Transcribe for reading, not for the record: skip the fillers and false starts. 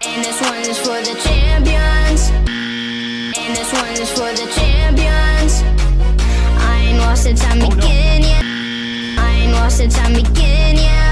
And this one is for the champions. And this one is for the champions. I ain't lost since I begin yet. I ain't lost since I begin yet.